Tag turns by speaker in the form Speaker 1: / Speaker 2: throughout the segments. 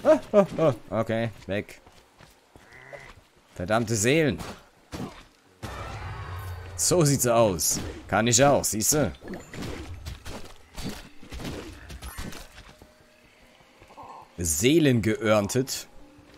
Speaker 1: Okay, weg. Verdammte Seelen. So sieht's aus. Kann ich auch, siehst du? Seelen geerntet.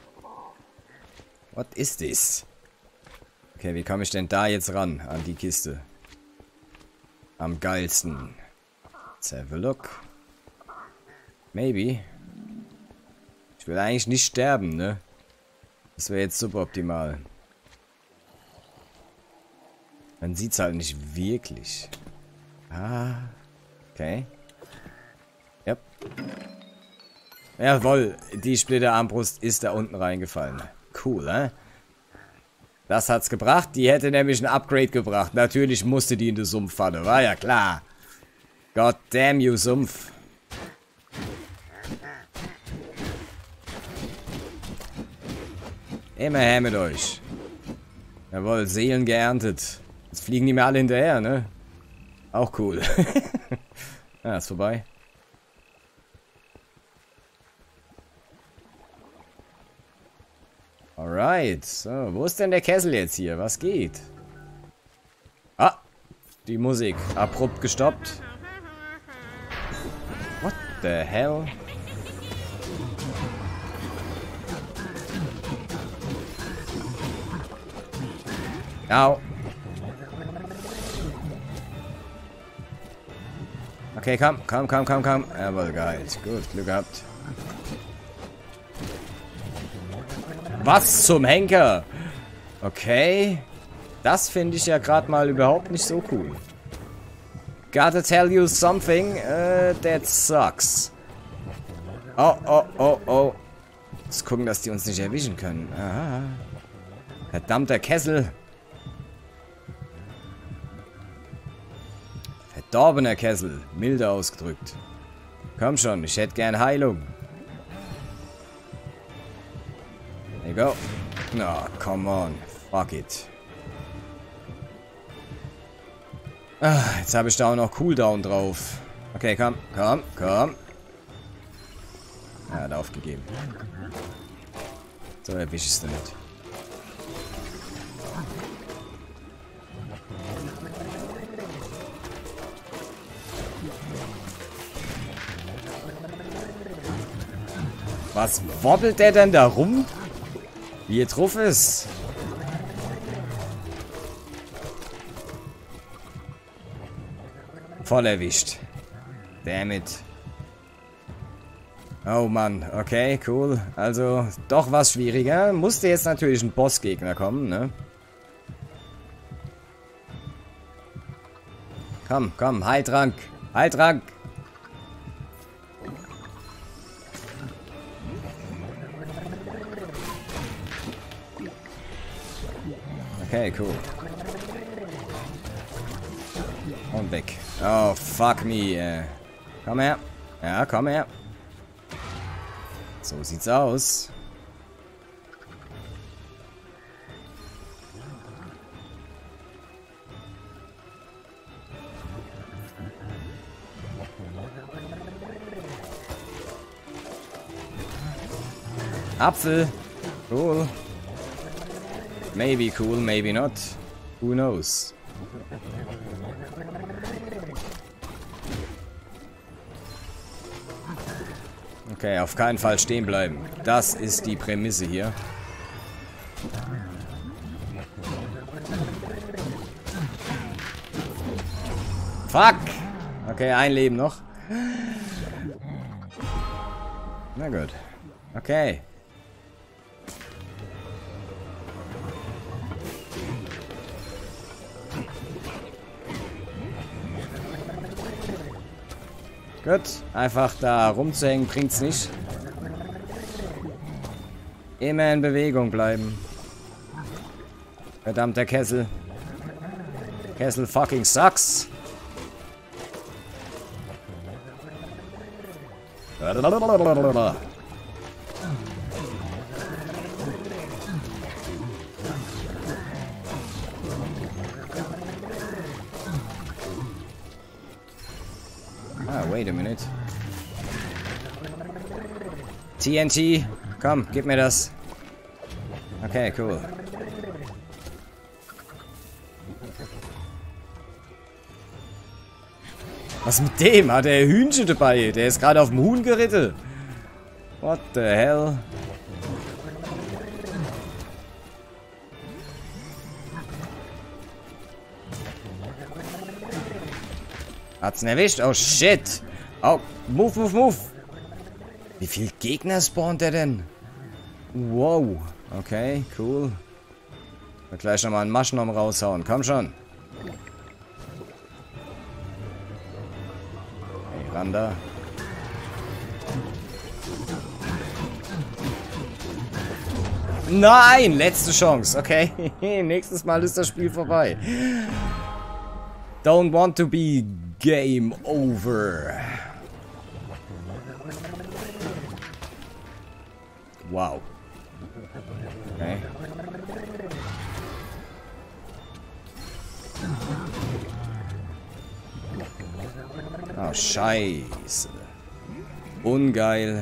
Speaker 1: What is this? Okay, wie komme ich denn da jetzt ran an die Kiste? Am geilsten. Let's have a look. Maybe. Ich will eigentlich nicht sterben, ne? Das wäre jetzt suboptimal. Man sieht's halt nicht wirklich. Ah. Okay. Yep. Jawohl, die Splitterarmbrust ist da unten reingefallen. Cool, hä? Das hat's gebracht. Die hätte nämlich ein Upgrade gebracht. Natürlich musste die in den Sumpf fallen. War ja klar. God damn you, Sumpf. Immer her mit euch. Jawohl, Seelen geerntet. Jetzt fliegen die mir alle hinterher, ne? Auch cool. Ja, ist vorbei. Alright. So, wo ist denn der Kessel jetzt hier? Was geht? Ah, die Musik. Abrupt gestoppt. What the hell? Au. Okay, komm. Jawohl, geheilt. Gut, Glück gehabt. Was zum Henker? Okay. Das finde ich ja gerade mal überhaupt nicht so cool. Gotta tell you something that sucks. Oh. Muss gucken, dass die uns nicht erwischen können. Aha. Verdammter Kessel. Verdorbener Kessel. Milde ausgedrückt. Komm schon, ich hätte gern Heilung. There you go. No, come on. Fuck it. Ah, jetzt habe ich da auch noch Cooldown drauf. Okay, komm. Er hat aufgegeben. So erwische ich es damit. Was wobbelt der denn da rum? Wie er drauf ist. Voll erwischt. Damn it. Oh Mann, okay, cool. Also, doch was schwieriger. Musste jetzt natürlich ein Bossgegner kommen, ne? Komm, Heiltrank. Okay, cool. Und weg. Oh, fuck me. Komm her. Ja, komm her. So sieht's aus. Apfel. Cool. Maybe cool, maybe not. Who knows? Okay, auf keinen Fall stehen bleiben. Das ist die Prämisse hier. Fuck! Okay, ein Leben noch. Na gut. Okay. Gut, einfach da rumzuhängen bringt's nicht. Immer in Bewegung bleiben. Verdammter Kessel. Kessel fucking sucks. Ah, wait a minute. TNT. Komm, gib mir das. Okay, cool. Was mit dem? Hat er Hühnchen dabei? Der ist gerade auf dem Huhn geritten. What the hell? Hat's ihn erwischt? Oh shit. Oh, move, move, move. Wie viel Gegner spawnt der denn? Wow. Okay, cool. Wird gleich nochmal einen Maschenraum raushauen. Komm schon. Okay, ran da. Nein, letzte Chance. Okay, nächstes Mal ist das Spiel vorbei. Don't want to be game over. Wow. Okay. Oh, scheiße. Ungeil.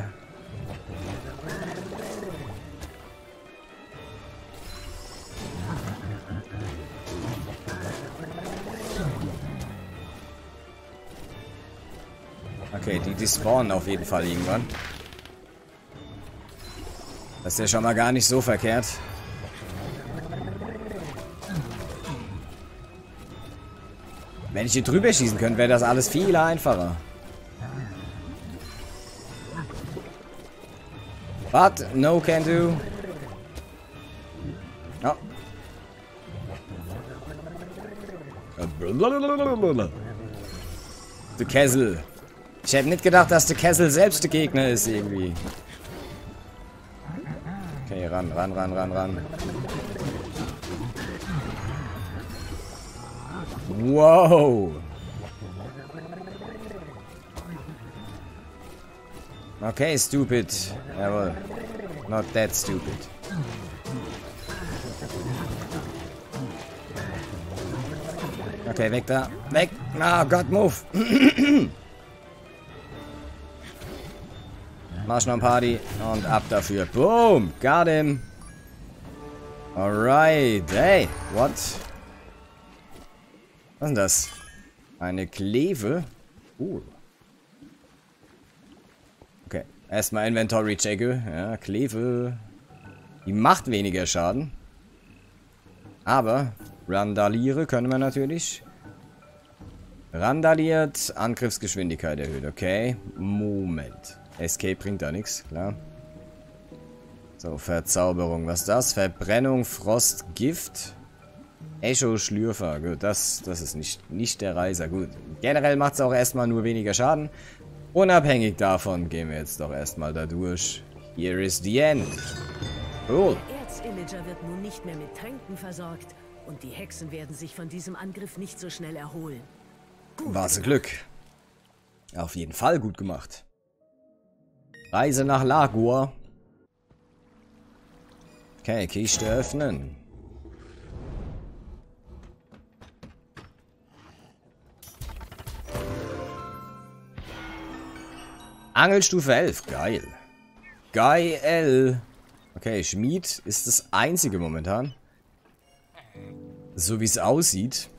Speaker 1: Okay, die spawnen auf jeden Fall irgendwann. Das ist ja schon mal gar nicht so verkehrt. Wenn ich hier drüber schießen könnte, wäre das alles viel einfacher. But, no can do. Oh. Der Kessel. Ich hätte nicht gedacht, dass der Kessel selbst der Gegner ist irgendwie. Okay, ran. Wow. Okay, stupid. Jawohl. Not that stupid. Okay, weg da. Weg. Oh Gott, move. Marschnorm-Party und ab dafür. Boom. Got him. Alright. Hey, what? Was ist denn das? Eine Kleve? Okay. Erstmal Inventory checke. Ja, Kleve. Die macht weniger Schaden. Aber Randaliere können wir natürlich. Randaliert. Angriffsgeschwindigkeit erhöht. Okay. Moment. Escape bringt da nichts, klar. So, Verzauberung. Was ist das? Verbrennung, Frost, Gift. Echo, Schlürfer. Gut, das ist nicht der Reiser. Gut. Generell macht es auch erstmal nur weniger Schaden. Unabhängig davon gehen wir jetzt doch erstmal da durch. Here is the end. Cool.
Speaker 2: Der Erzimager wird nun nicht mehr mit Tränken versorgt und die Hexen werden sich von diesem Angriff nicht so schnell erholen.
Speaker 1: War's Glück. Auf jeden Fall gut gemacht. Reise nach Lagor. Okay, Kiste öffnen. Angelstufe 11. Geil. Geil. Okay, Schmied ist das einzige momentan. So wie es aussieht.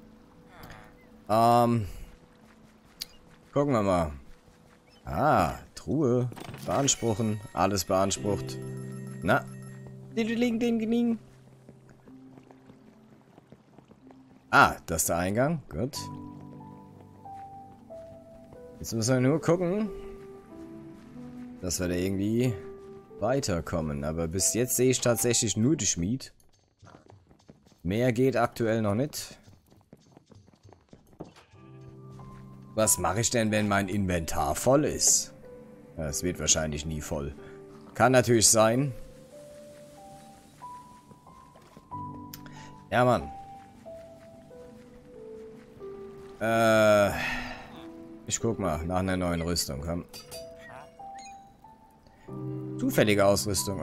Speaker 1: Gucken wir mal. Ah, Truhe. Beanspruchen. Alles beansprucht. Na. Ah, das ist der Eingang. Gut. Jetzt müssen wir nur gucken, dass wir da irgendwie weiterkommen. Aber bis jetzt sehe ich tatsächlich nur die Schmied. Mehr geht aktuell noch nicht. Was mache ich denn, wenn mein Inventar voll ist? Ja, es wird wahrscheinlich nie voll. Kann natürlich sein. Ja, Mann. Ich guck mal nach einer neuen Rüstung. Komm. Zufällige Ausrüstung.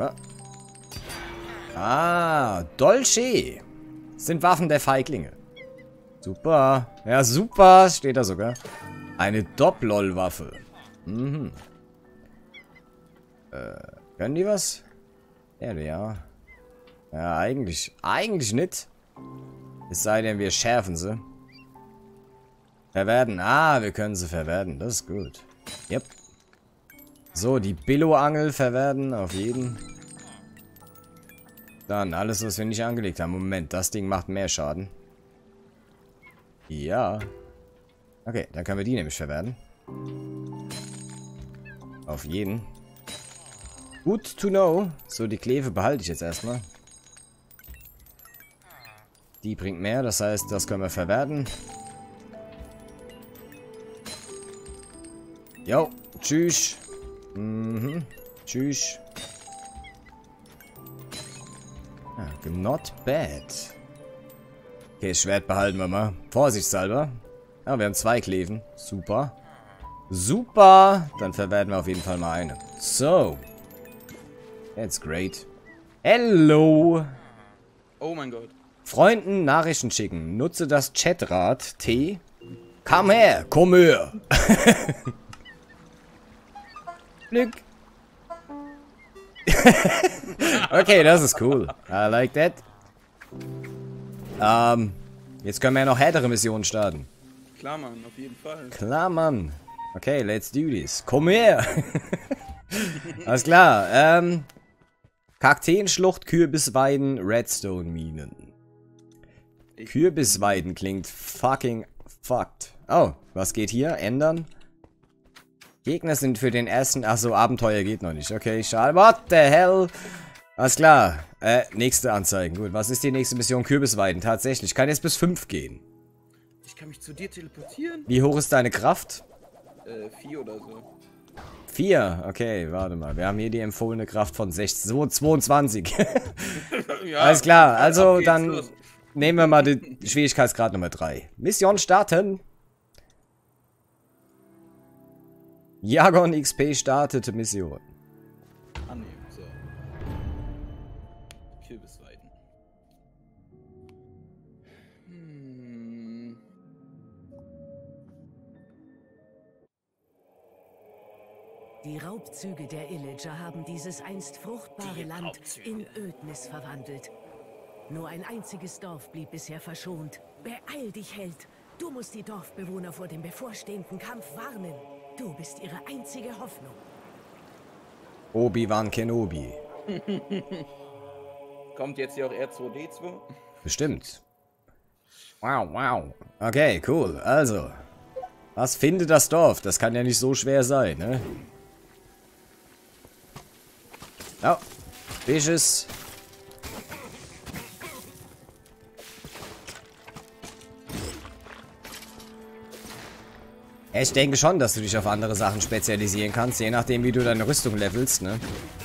Speaker 1: Ah, Dolce. Sind Waffen der Feiglinge. Super. Ja, super. Steht da sogar. Eine Doppel-Waffe. Mhm. Können die was? Ja. Ja, eigentlich nicht. Es sei denn, wir schärfen sie. Verwerten. Ah, wir können sie verwerten. Das ist gut. Yep. So, die Billo-Angel verwerten. Auf jeden. Dann alles, was wir nicht angelegt haben. Moment, das Ding macht mehr Schaden. Ja. Okay, dann können wir die nämlich verwerten. Auf jeden. Good to know. So, die Kleve behalte ich jetzt erstmal. Die bringt mehr, das heißt, das können wir verwerten. Jo, tschüss. Tschüss. Ah, not bad. Okay, das Schwert behalten wir mal. Vorsichtshalber. Ja, wir haben 2 Kleven. Super. Super. Dann verwerten wir auf jeden Fall mal eine. So. That's great. Hello.
Speaker 3: Oh mein Gott.
Speaker 1: Freunden Nachrichten schicken. Nutze das Chatrad T. Komm her. Komm her. Glück. Okay, das ist cool. I like that. Jetzt können wir ja noch härtere Missionen starten.
Speaker 3: Klar, Mann, auf jeden Fall.
Speaker 1: Klar, Mann. Okay, let's do this. Komm her. Alles klar. Kakteenschlucht, Kürbisweiden, Redstone-Minen. Kürbisweiden klingt fucking fucked. Oh, was geht hier? Ändern? Gegner sind für den ersten... Achso, Abenteuer geht noch nicht. Okay, schade. What the hell? Alles klar. Nächste Anzeigen. Gut, was ist die nächste Mission? Kürbisweiden. Tatsächlich. Kann jetzt bis 5 gehen.
Speaker 3: Ich kann mich zu dir teleportieren?
Speaker 1: Wie hoch ist deine Kraft?
Speaker 3: 4 oder so.
Speaker 1: 4? Okay, warte mal. Wir haben hier die empfohlene Kraft von 16. So, 22.
Speaker 3: Ja,
Speaker 1: alles klar. Also, dann
Speaker 3: los.
Speaker 1: nehmen wir mal den Schwierigkeitsgrad Nummer 3. Mission starten. Jagon XP startete Mission.
Speaker 3: Annehmen, so. Kürbisweiden.
Speaker 2: Die Raubzüge der Illager haben dieses einst fruchtbare Land in Ödnis verwandelt. Nur ein einziges Dorf blieb bisher verschont. Beeil dich, Held! Du musst die Dorfbewohner vor dem bevorstehenden Kampf warnen. Du bist ihre einzige Hoffnung.
Speaker 1: Obi-Wan Kenobi.
Speaker 3: Kommt jetzt hier auch R2D2?
Speaker 1: Bestimmt. Wow, wow. Okay, cool. Also. Was findet das Dorf? Das kann ja nicht so schwer sein, ne? Oh. Fisches. Ich denke schon, dass du dich auf andere Sachen spezialisieren kannst, je nachdem, wie du deine Rüstung levelst, ne?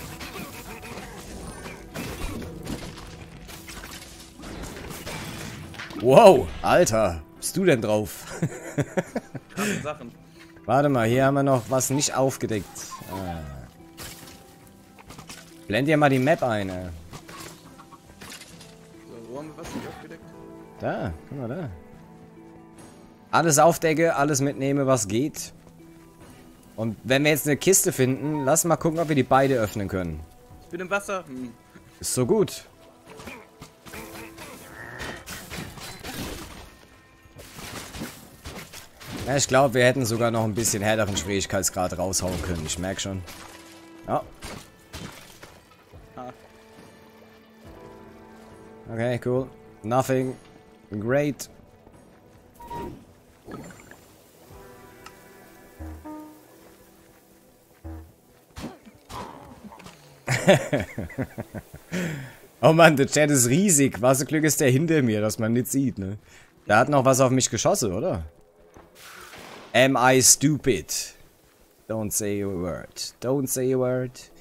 Speaker 1: Wow, Alter, bist du denn drauf?
Speaker 3: Krasse Sachen.
Speaker 1: Warte mal, hier haben wir noch was nicht aufgedeckt. Blend dir mal die Map ein, ey.
Speaker 3: So, wo haben wir was nicht aufgedeckt?
Speaker 1: Da, guck mal da. Alles aufdecke, alles mitnehme, was geht. Und wenn wir jetzt eine Kiste finden, lass mal gucken, ob wir die beide öffnen können.
Speaker 3: Ich bin im Wasser.
Speaker 1: Ist so gut. Ja, ich glaube, wir hätten sogar noch ein bisschen härteren Schwierigkeitsgrad raushauen können. Ich merke schon. Ja. Okay, cool. Nothing. Great. Oh Mann, der Chat ist riesig. Was ein Glück ist der hinter mir, dass man nicht sieht, ne? Da hat noch was auf mich geschossen, oder? Am I stupid? Don't say a word. Don't say a word.